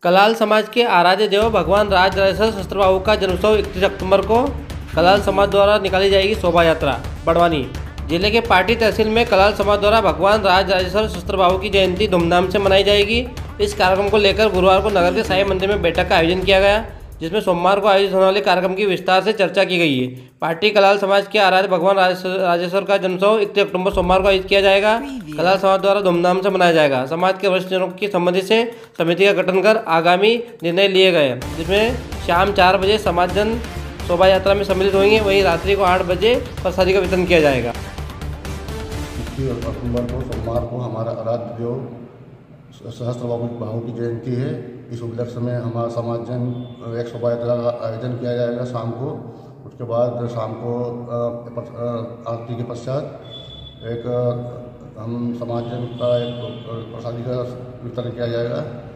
कलाल समाज के आराध्य देव भगवान राज राजेश्वर सहस्त्र बाबू का जन्मोत्सव 31 अक्टूबर को कलाल समाज द्वारा निकाली जाएगी शोभा यात्रा। बड़वानी जिले के पाटी तहसील में कलाल समाज द्वारा भगवान राज राजेश्वर सहस्त्र बाबू की जयंती धूमधाम से मनाई जाएगी। इस कार्यक्रम को लेकर गुरुवार को नगर के साई मंदिर में बैठक का आयोजन किया गया, जिसमें सोमवार को आयोजित होने वाले कार्यक्रम की विस्तार से चर्चा की गई है। पार्टी कलाल समाज के आराध्य भगवान राजेश्वर का जन्मोत्सव 31 अक्टूबर सोमवार को आयोजित किया जाएगा। कलाल समाज द्वारा धूमधाम से मनाया जाएगा। समाज के वरिष्ठ जनों की सम्मति से समिति का गठन कर आगामी निर्णय लिए गए, जिसमें शाम 4 बजे समाज जन शोभा यात्रा में सम्मिलित होंगे। वहीं रात्रि को 8 बजे प्रसादी का वितरण किया जाएगा। 31 अक्टूबर को सोमवार को हमारा आराध्य देव सहस्त्र बाबू की जयंती है। इस उपलक्ष्य में हमारा समाज जन एक शोभा यात्रा का आयोजन किया जाएगा शाम को। उसके बाद शाम को आरती के पश्चात एक हम समाज जन का एक प्रसादी का वितरण किया जाएगा।